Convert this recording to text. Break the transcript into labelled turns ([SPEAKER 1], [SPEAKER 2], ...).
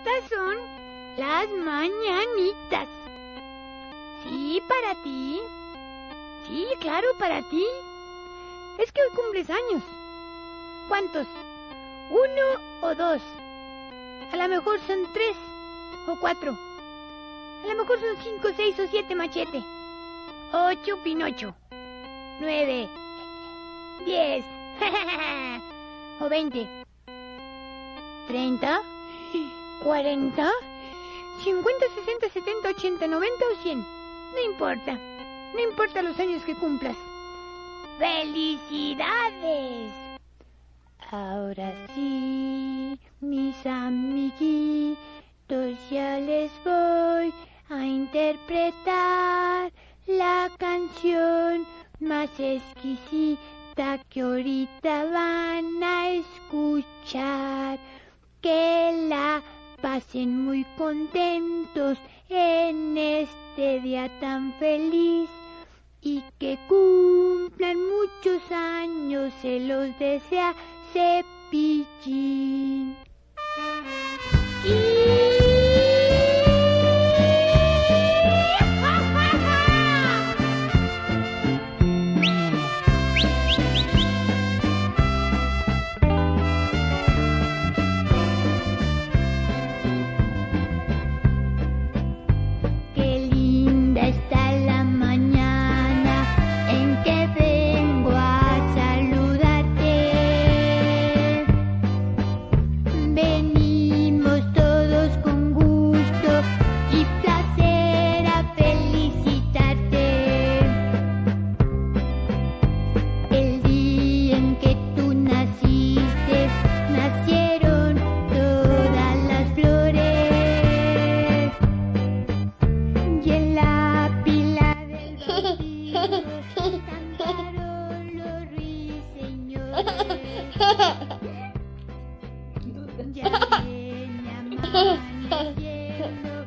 [SPEAKER 1] Estas son las mañanitas. Sí, para ti. Sí, claro, para ti. Es que hoy cumples años. ¿Cuántos? ¿1 o 2? A lo mejor son 3 o 4. A lo mejor son 5, 6 o 7, Machete. 8, Pinocho. 9, 10 o 20. 30, 40, 50, 60, 70, 80, 90 o 100. No importa. No importa los años que cumplas. ¡Felicidades! Ahora sí, mis amiguitos, ya les voy a interpretar la canción más exquisita que ahorita van a escuchar. Que la pasen muy contentos en este día tan feliz y que cumplan muchos años, se los desea Cepillín. Qué linda está la mañana en que vengo a saludarte. Venimos todos con gusto y placer a felicitarte. El día en que tú naciste, nacieron todas las flores. Y en la pila del vacío cantaron los ruiseñores. Ya viene amaneciendo